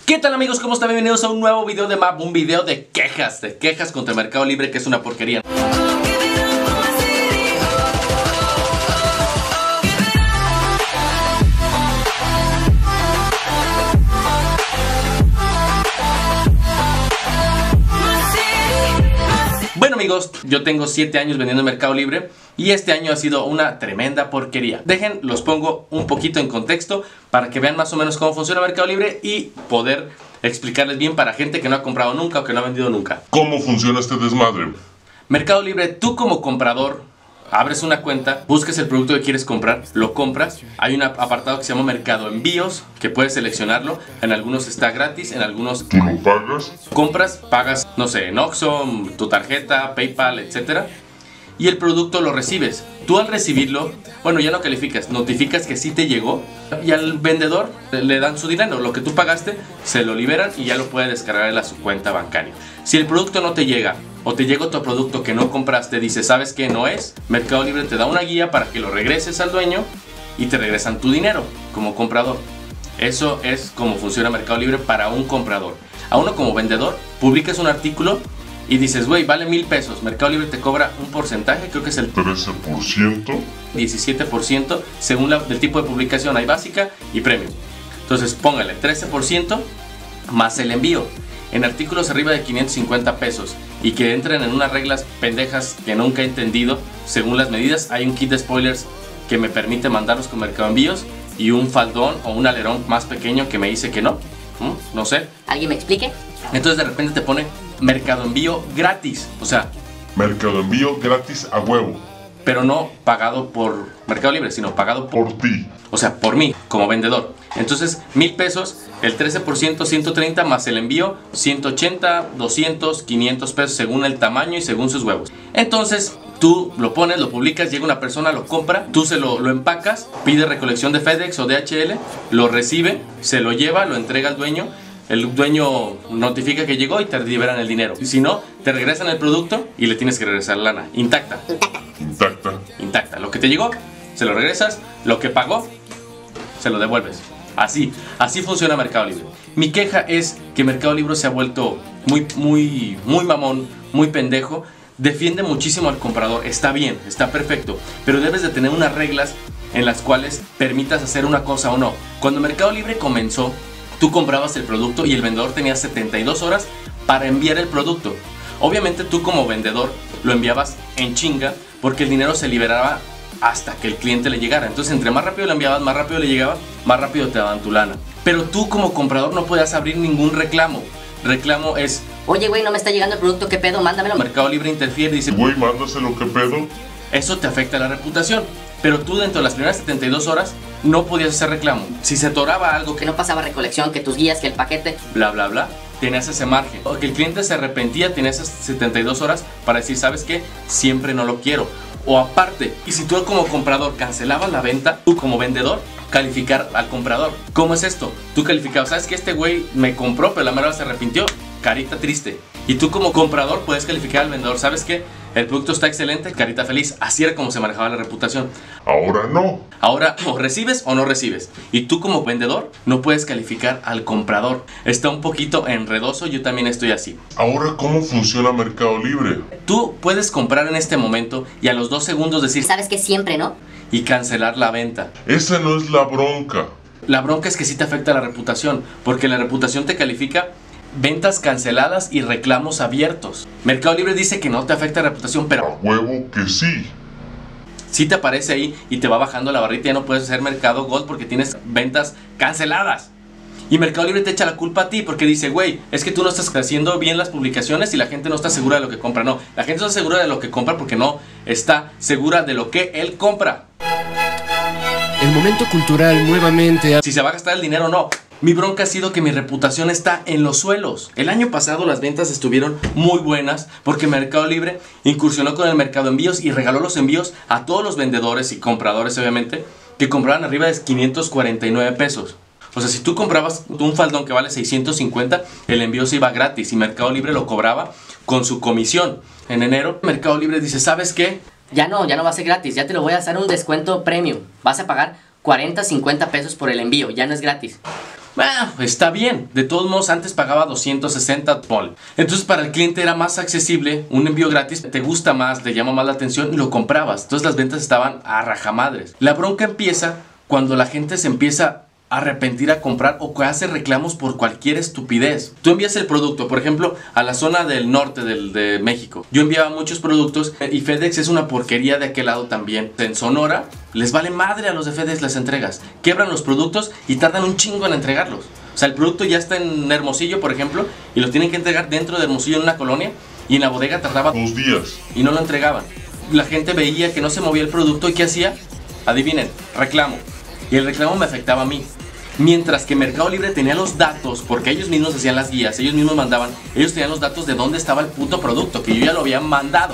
¿Qué tal, amigos? ¿Cómo están? Bienvenidos a un nuevo video de Map, un video de quejas contra Mercado Libre, que es una porquería. Bueno, amigos, yo tengo 7 años vendiendo en Mercado Libre y este año ha sido una tremenda porquería. Los pongo un poquito en contexto para que vean más o menos cómo funciona Mercado Libre y poder explicarles bien para gente que no ha comprado nunca o que no ha vendido nunca. ¿Cómo funciona este desmadre? Mercado Libre, tú como comprador abres una cuenta, busques el producto que quieres comprar, lo compras. Hay un apartado que se llama Mercado Envíos, que puedes seleccionarlo. En algunos está gratis, en algunos ¿Tú lo pagas? compras, pagas, no sé, en Oxxo, tu tarjeta, PayPal, etcétera, y el producto lo recibes. Tú al recibirlo, bueno, ya lo calificas, notificas que sí te llegó y al vendedor le dan su dinero. Lo que tú pagaste se lo liberan y ya lo puede descargar a su cuenta bancaria. Si el producto no te llega o te llega otro producto que no compraste, dice, ¿sabes qué? No es. Mercado Libre te da una guía para que lo regreses al dueño y te regresan tu dinero como comprador. Eso es como funciona Mercado Libre para un comprador. A uno como vendedor, publicas un artículo y dices, güey, vale 1000 pesos. Mercado Libre te cobra un porcentaje, creo que es el 13%. 17% según el tipo de publicación. Hay básica y premium. Entonces póngale 13% más el envío. En artículos arriba de 550 pesos y que entren en unas reglas pendejas que nunca he entendido, según las medidas, hay un kit de spoilers que me permite mandarlos con Mercado Envíos y un faldón o un alerón más pequeño que me dice que no. No sé. ¿Alguien me explique? Entonces de repente te pone Mercado Envío gratis, o sea, Mercado Envío gratis a huevo. pero no pagado por Mercado Libre, sino pagado por ti. O sea, por mí, como vendedor. Entonces, 1000 pesos, el 13%, 130, más el envío, 180, 200, 500 pesos, según el tamaño y según sus huevos. Entonces, tú lo pones, lo publicas, llega una persona, lo compra, tú se lo empacas, pide recolección de FedEx o DHL, lo recibe, se lo lleva, lo entrega al dueño. El dueño notifica que llegó y te liberan el dinero. Y si no, te regresan el producto y le tienes que regresar lana intacta. Intacta. Lo que te llegó, se lo regresas. Lo que pagó, se lo devuelves. Así funciona Mercado Libre. Mi queja es que Mercado Libre se ha vuelto muy mamón, muy pendejo. Defiende muchísimo al comprador. Está bien, está perfecto, pero debes de tener unas reglas en las cuales permitas hacer una cosa o no. Cuando Mercado Libre comenzó, tú comprabas el producto y el vendedor tenía 72 horas para enviar el producto. Obviamente tú como vendedor lo enviabas en chinga porque el dinero se liberaba hasta que el cliente le llegara. Entonces entre más rápido lo enviabas, más rápido le llegaba, más rápido te daban tu lana. Pero tú como comprador no podías abrir ningún reclamo. Reclamo es: oye, güey, no me está llegando el producto, ¿qué pedo? Mándamelo. Mercado Libre interfiere y dice: güey, mándaselo, ¿qué pedo? Eso te afecta la reputación. Pero tú dentro de las primeras 72 horas no podías hacer reclamo. Si se atoraba algo, Que no pasaba recolección, que tus guías, que el paquete, bla bla bla, tenías ese margen. O que el cliente se arrepentía, tenías esas 72 horas para decir, ¿sabes qué? Siempre no lo quiero. O aparte, y si tú como comprador cancelabas la venta, tú como vendedor calificar al comprador. ¿Cómo es esto? Tú calificabas, ¿sabes qué? Este güey me compró, pero la mera se arrepintió, carita triste. Y tú como comprador puedes calificar al vendedor, ¿sabes qué? El producto está excelente, carita feliz. Así era como se manejaba la reputación. Ahora no. Ahora o recibes o no recibes. Y tú como vendedor no puedes calificar al comprador. Está un poquito enredoso, yo también estoy así. Ahora, ¿cómo funciona Mercado Libre? Tú puedes comprar en este momento y a los 2 segundos decir sabes que siempre, ¿no? y cancelar la venta. Esa no es la bronca. La bronca es que sí te afecta la reputación, porque la reputación te califica ventas canceladas y reclamos abiertos. Mercado Libre dice que no te afecta la reputación, pero A huevo que sí. sí te aparece ahí y te va bajando la barrita. Ya no puedes hacer Mercado Gold porque tienes ventas canceladas. Y Mercado Libre te echa la culpa a ti porque dice, güey, es que tú no estás haciendo bien las publicaciones y la gente no está segura de lo que compra. No, la gente no está segura de lo que compra porque no está segura de lo que él compra. El momento cultural nuevamente. Si se va a gastar el dinero o no. Mi bronca ha sido que mi reputación está en los suelos. El año pasado las ventas estuvieron muy buenas porque Mercado Libre incursionó con el Mercado Envíos y regaló los envíos a todos los vendedores y compradores, obviamente, que compraban arriba de 549 pesos. O sea, si tú comprabas un faldón que vale 650, el envío se iba gratis y Mercado Libre lo cobraba con su comisión. En enero, Mercado Libre dice, ¿sabes qué? Ya no va a ser gratis, ya te lo voy a hacer un descuento premium. Vas a pagar 40, 50 pesos por el envío, ya no es gratis. Bueno, está bien. De todos modos, antes pagaba 260 ponle. Entonces para el cliente era más accesible, un envío gratis, te gusta más, te llama más la atención y lo comprabas. Entonces las ventas estaban a rajamadres. La bronca empieza cuando la gente se empieza a arrepentir a comprar o que hace reclamos por cualquier estupidez. Tú envías el producto, por ejemplo, a la zona del norte de México. Yo enviaba muchos productos y FedEx es una porquería de aquel lado también. En Sonora les vale madre a los de FedEx las entregas. Quebran los productos y tardan un chingo en entregarlos. O sea, el producto ya está en Hermosillo, por ejemplo, y lo tienen que entregar dentro de Hermosillo en una colonia, y en la bodega tardaba 2 días. y no lo entregaban. La gente veía que no se movía el producto y ¿qué hacía? Adivinen, reclamo. Y el reclamo me afectaba a mí. Mientras que Mercado Libre tenía los datos, porque ellos mismos hacían las guías, ellos mismos mandaban, ellos tenían los datos de dónde estaba el puto producto, que yo ya lo había mandado.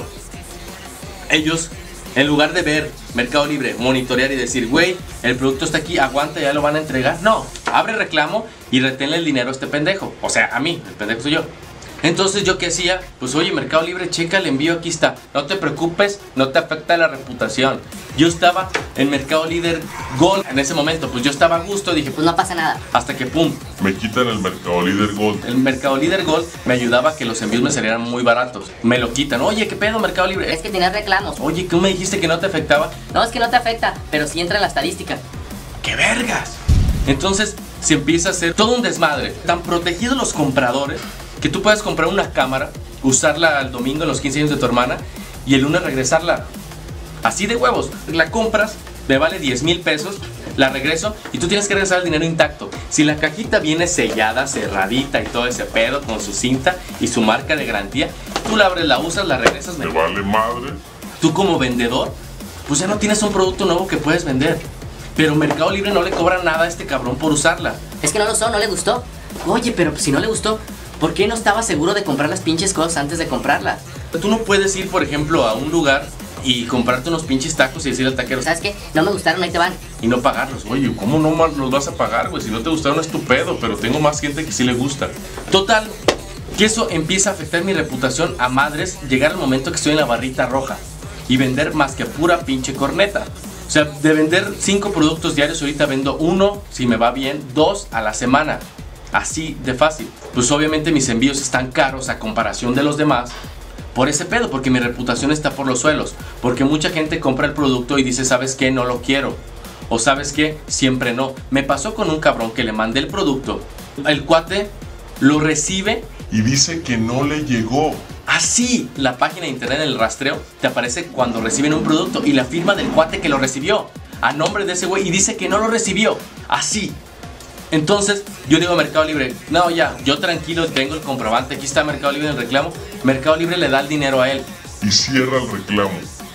Ellos, en lugar de ver Mercado Libre, monitorear y decir, güey, el producto está aquí, aguanta, ya lo van a entregar. No, abre reclamo y reténle el dinero a este pendejo. O sea, a mí, el pendejo soy yo. Entonces, ¿yo qué hacía? Pues, oye, Mercado Libre, checa el envío, aquí está. No te preocupes, no te afecta la reputación. Yo estaba en Mercado Libre Gold en ese momento, pues yo estaba a gusto, dije, Pues no pasa nada. hasta que pum, Me quitan el Mercado Líder Gold. el Mercado Libre Gold me ayudaba a que los envíos me salieran muy baratos. Me lo quitan. Oye, ¿qué pedo, Mercado Libre? Es que tienes reclamos. Oye, ¿tú me dijiste que no te afectaba? No, es que no te afecta, pero sí entra en la estadística. ¡Qué vergas! Entonces se empieza a hacer todo un desmadre. Tan protegidos los compradores que tú puedes comprar una cámara, usarla el domingo en los 15 años de tu hermana y el lunes regresarla. Así de huevos. La compras, me vale 10,000 pesos, la regreso y tú tienes que regresar el dinero intacto. Si la cajita viene sellada, cerradita y todo ese pedo con su cinta y su marca de garantía, tú la abres, la usas, la regresas. Me vale madre. Tú como vendedor, pues ya no tienes un producto nuevo que puedes vender. Pero Mercado Libre no le cobra nada a este cabrón por usarla. Es que no lo usó, no le gustó. Oye, pero si no le gustó, ¿por qué no estaba seguro de comprar las pinches cosas antes de comprarlas? Tú no puedes ir, por ejemplo, a un lugar y comprarte unos pinches tacos y decirle al taquero ¿Sabes qué? No me gustaron, ahí te van. y no pagarlos. Oye, ¿cómo no los vas a pagar, güey? Si no te gustaron es tu pedo, pero tengo más gente que sí le gusta. Total, que eso empieza a afectar mi reputación a madres, llegar al momento que estoy en la barrita roja y vender más que pura pinche corneta. O sea, de vender 5 productos diarios, ahorita vendo 1, si me va bien, 2 a la semana. Así de fácil. Pues obviamente mis envíos están caros a comparación de los demás por ese pedo, porque mi reputación está por los suelos. Porque mucha gente compra el producto y dice, ¿sabes qué? No lo quiero. O ¿sabes qué? Siempre no. Me pasó con un cabrón que le mandé el producto. El cuate lo recibe. Y dice que no le llegó. Así, la página de internet en el rastreo te aparece cuando reciben un producto y la firma del cuate que lo recibió a nombre de ese güey y dice que no lo recibió. Así. Entonces yo digo a Mercado Libre, no, ya, yo tranquilo, tengo el comprobante, aquí está Mercado Libre en el reclamo. Mercado Libre le da el dinero a él Y cierra el reclamo.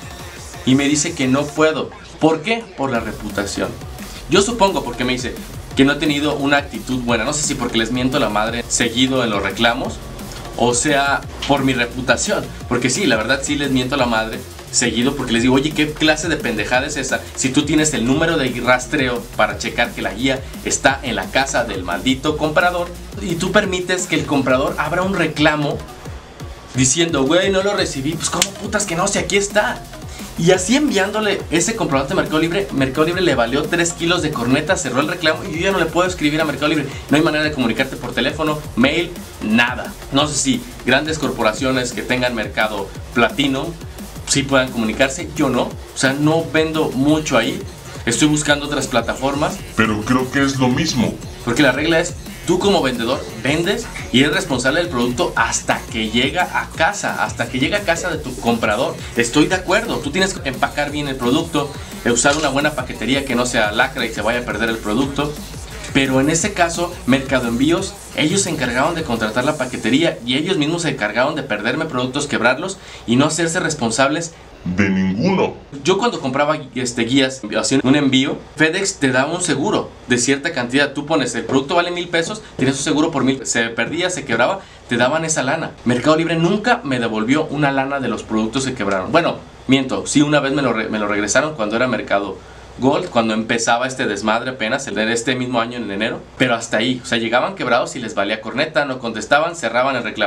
y me dice que no puedo. ¿Por qué? Por la reputación. Yo supongo, porque me dice que no he tenido una actitud buena. No sé si porque les miento la madre seguido en los reclamos, o sea, por mi reputación. Porque sí, la verdad sí les miento la madre seguido, porque les digo, oye, ¿qué clase de pendejada es esa? Si tú tienes el número de rastreo para checar que la guía está en la casa del maldito comprador y tú permites que el comprador abra un reclamo diciendo, güey, no lo recibí, pues ¿cómo putas que no? Si aquí está. Y así enviándole ese comprobante a Mercado Libre le valió 3 kilos de corneta, cerró el reclamo y yo ya no le puedo escribir a Mercado Libre. No hay manera de comunicarte por teléfono, mail, nada. No sé si grandes corporaciones que tengan mercado platino sí puedan comunicarse, yo no. O sea, no vendo mucho ahí. Estoy buscando otras plataformas. Pero creo que es lo mismo. Porque la regla es, tú como vendedor vendes y eres responsable del producto hasta que llega a casa, hasta que llega a casa de tu comprador. Estoy de acuerdo, tú tienes que empacar bien el producto, usar una buena paquetería que no sea lacra y se vaya a perder el producto. Pero en ese caso, Mercado Envíos, ellos se encargaron de contratar la paquetería y ellos mismos se encargaron de perderme productos, quebrarlos y no hacerse responsables De ninguno. Yo cuando compraba guías, haciendo un envío, FedEx te daba un seguro de cierta cantidad. Tú pones, el producto vale 1,000 pesos, tienes un seguro por 1,000. Se perdía, se quebraba, te daban esa lana. Mercado Libre nunca me devolvió una lana de los productos que quebraron. Bueno, miento, sí, una vez me lo regresaron cuando era Mercado Gold, cuando empezaba este desmadre apenas, el de este mismo año en enero. Pero hasta ahí, o sea, llegaban quebrados y les valía corneta, no contestaban, cerraban el reclamo.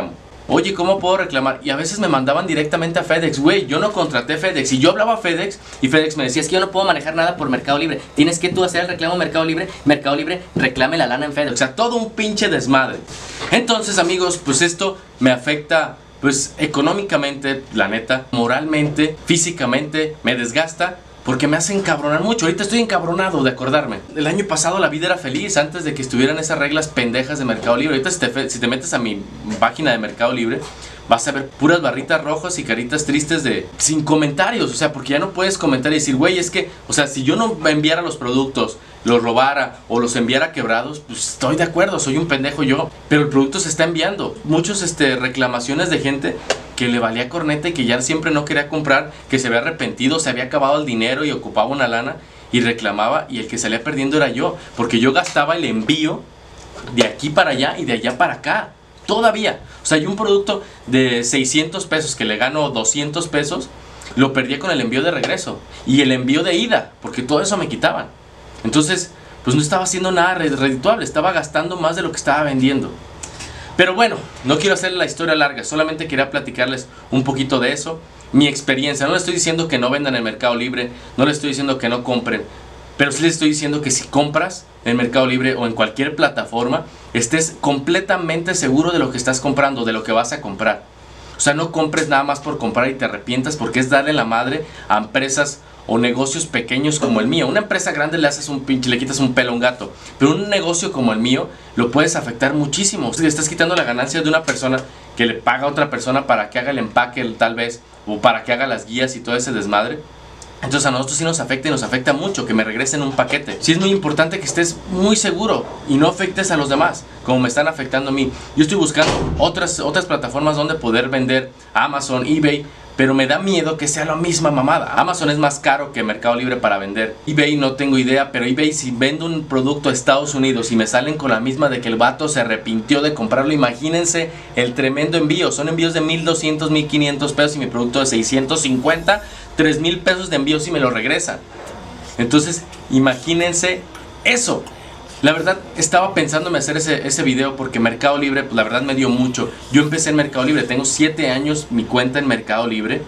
oye, ¿cómo puedo reclamar? Y a veces me mandaban directamente a FedEx. Güey, yo no contraté FedEx. Y yo hablaba a FedEx y FedEx me decía, es que yo no puedo manejar nada por Mercado Libre. Tienes que tú hacer el reclamo en Mercado Libre. Mercado Libre reclame la lana en FedEx. O sea, todo un pinche desmadre. Entonces, amigos, pues esto me afecta, pues económicamente, la neta, moralmente, físicamente, me desgasta. Porque me hace encabronar mucho. Ahorita estoy encabronado de acordarme. El año pasado la vida era feliz antes de que estuvieran esas reglas pendejas de Mercado Libre. Ahorita si te metes a mi página de Mercado Libre, vas a ver puras barritas rojas y caritas tristes sin comentarios. O sea, porque ya no puedes comentar y decir, güey, es que, o sea, si yo no enviara los productos, los robara o los enviara quebrados, pues estoy de acuerdo, soy un pendejo yo. Pero el producto se está enviando. Muchos reclamaciones de gente que le valía corneta y que ya siempre no quería comprar, que se había arrepentido, se había acabado el dinero y ocupaba una lana y reclamaba, y el que salía perdiendo era yo, porque yo gastaba el envío de aquí para allá y de allá para acá, todavía. O sea, yo un producto de 600 pesos que le gano 200 pesos, lo perdía con el envío de regreso y el envío de ida, porque todo eso me quitaban. Entonces, pues no estaba haciendo nada redituable, estaba gastando más de lo que estaba vendiendo. Pero bueno, no quiero hacer la historia larga, solamente quería platicarles un poquito de eso, mi experiencia. No les estoy diciendo que no vendan en Mercado Libre, no les estoy diciendo que no compren, pero sí les estoy diciendo que si compras en Mercado Libre o en cualquier plataforma, estés completamente seguro de lo que estás comprando, de lo que vas a comprar. O sea, no compres nada más por comprar y te arrepientas, porque es darle la madre a empresas o negocios pequeños como el mío. Una empresa grande le quitas un pelo a un gato, pero un negocio como el mío lo puedes afectar muchísimo. Le estás quitando la ganancia de una persona que le paga a otra persona para que haga el empaque tal vez, o para que haga las guías y todo ese desmadre. Entonces a nosotros sí nos afecta, y nos afecta mucho que me regresen un paquete. Sí es muy importante que estés muy seguro y no afectes a los demás como me están afectando a mí. Yo estoy buscando otras plataformas donde poder vender, Amazon, eBay, pero me da miedo que sea la misma mamada. Amazon es más caro que Mercado Libre para vender. eBay no tengo idea, pero eBay, si vendo un producto a Estados Unidos y me salen con la misma de que el vato se arrepintió de comprarlo, imagínense el tremendo envío. Son envíos de 1,200, 1,500 pesos y mi producto de 650, 3,000 pesos de envío si me lo regresan. Entonces, imagínense eso. La verdad, estaba pensándome hacer ese video porque Mercado Libre, pues la verdad me dio mucho. Yo empecé en Mercado Libre, tengo 7 años mi cuenta en Mercado Libre.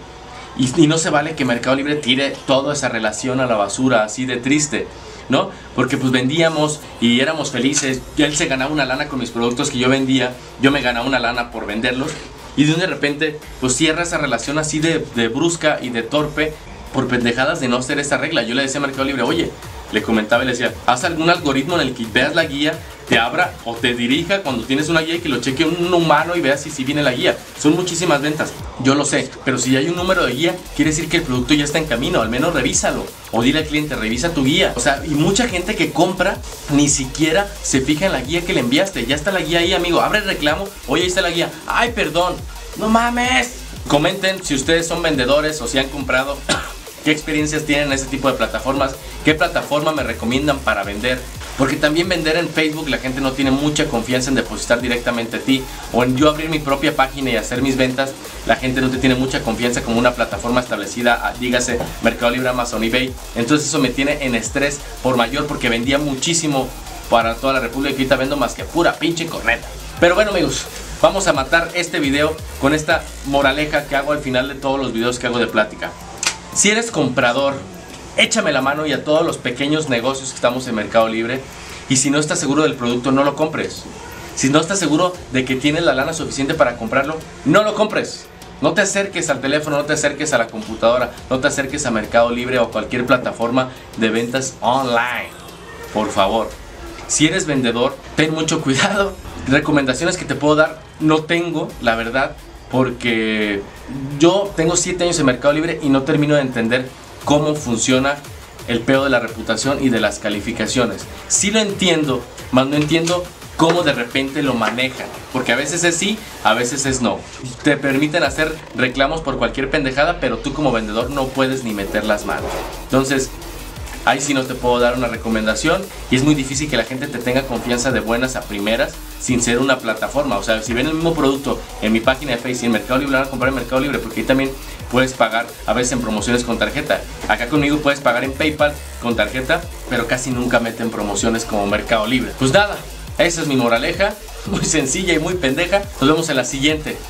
Y no se vale que Mercado Libre tire toda esa relación a la basura, así de triste, ¿no? Porque pues vendíamos y éramos felices. Él se ganaba una lana con mis productos que yo vendía. Yo me ganaba una lana por venderlos. Y de repente, pues cierra esa relación así de brusca y de torpe por pendejadas de no hacer esa regla. Yo le decía a Mercado Libre, oye, le comentaba y le decía, haz algún algoritmo en el que veas la guía, te abra o te dirija cuando tienes una guía y que lo cheque un humano y veas si viene la guía. Son muchísimas ventas, yo lo sé, pero si hay un número de guía, quiere decir que el producto ya está en camino. Al menos revísalo, o dile al cliente, revisa tu guía. O sea, y mucha gente que compra ni siquiera se fija en la guía que le enviaste. Ya está la guía ahí, amigo, abre el reclamo, oye, ahí está la guía. Ay, perdón, no mames. Comenten si ustedes son vendedores o si han comprado. ¿Qué experiencias tienen en ese tipo de plataformas? ¿Qué plataforma me recomiendan para vender? Porque también vender en Facebook, la gente no tiene mucha confianza en depositar directamente a ti. O en yo abrir mi propia página y hacer mis ventas, la gente no te tiene mucha confianza como una plataforma establecida, dígase Mercado Libre, Amazon, eBay. Entonces eso me tiene en estrés por mayor, porque vendía muchísimo para toda la República y ahorita vendo más que pura pinche corneta. Pero bueno, amigos, vamos a matar este video con esta moraleja que hago al final de todos los videos que hago de plática. Si eres comprador, échame la mano, y a todos los pequeños negocios que estamos en Mercado Libre. Y si no estás seguro del producto, no lo compres. Si no estás seguro de que tienes la lana suficiente para comprarlo, no lo compres. No te acerques al teléfono, no te acerques a la computadora, no te acerques a Mercado Libre o cualquier plataforma de ventas online. Por favor. Si eres vendedor, ten mucho cuidado. Recomendaciones que te puedo dar no tengo, la verdad, porque yo tengo 7 años en Mercado Libre y no termino de entender cómo funciona el pedo de la reputación y de las calificaciones. Sí lo entiendo, mas no entiendo cómo de repente lo manejan, porque a veces es sí, a veces es no. Te permiten hacer reclamos por cualquier pendejada, pero tú como vendedor no puedes ni meter las manos. Entonces, ahí sí no te puedo dar una recomendación, y es muy difícil que la gente te tenga confianza de buenas a primeras sin ser una plataforma. O sea, si ven el mismo producto en mi página de Facebook y en Mercado Libre, van a comprar en Mercado Libre, porque ahí también puedes pagar a veces en promociones con tarjeta. Acá conmigo puedes pagar en PayPal con tarjeta, pero casi nunca meten promociones como Mercado Libre. Pues nada, esa es mi moraleja, muy sencilla y muy pendeja. Nos vemos en la siguiente.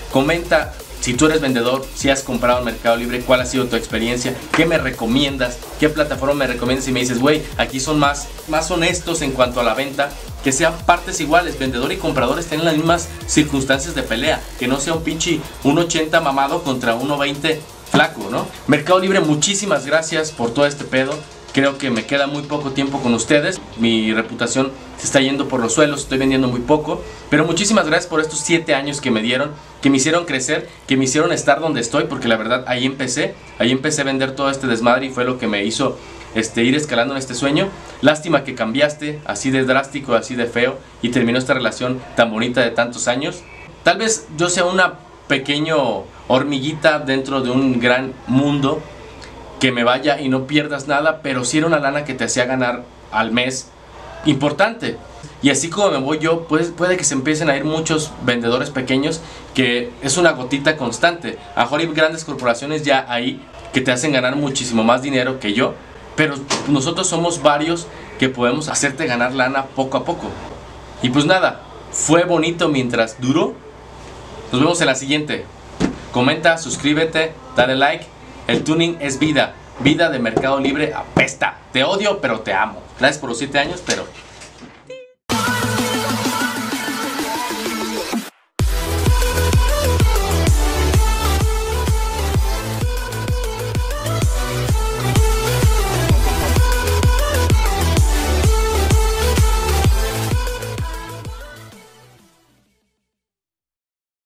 Comenta si tú eres vendedor, si has comprado en Mercado Libre, cuál ha sido tu experiencia, qué me recomiendas, qué plataforma me recomiendas y me dices, güey, aquí son más honestos en cuanto a la venta, que sean partes iguales, vendedor y comprador estén en las mismas circunstancias de pelea, que no sea un pinche 1.80 mamado contra 1.20 flaco, ¿no? Mercado Libre, muchísimas gracias por todo este pedo. Creo que me queda muy poco tiempo con ustedes. Mi reputación se está yendo por los suelos. Estoy vendiendo muy poco. Pero muchísimas gracias por estos 7 años que me dieron. Que me hicieron crecer. Que me hicieron estar donde estoy. Porque la verdad ahí empecé. Ahí empecé a vender todo este desmadre. Y fue lo que me hizo ir escalando en este sueño. Lástima que cambiaste. Así de drástico, así de feo. Y terminó esta relación tan bonita de tantos años. Tal vez yo sea una pequeña hormiguita dentro de un gran mundo. Que me vaya y no pierdas nada, pero sí era una lana que te hacía ganar al mes importante. Y así como me voy yo, pues puede que se empiecen a ir muchos vendedores pequeños, que es una gotita constante. A mejor hay grandes corporaciones ya ahí que te hacen ganar muchísimo más dinero que yo, pero nosotros somos varios que podemos hacerte ganar lana poco a poco. Y pues nada, fue bonito mientras duró. Nos vemos en la siguiente. Comenta, suscríbete, dale like. El tuning es vida. Vida de Mercado Libre apesta. Te odio, pero te amo. Gracias por los 7 años, pero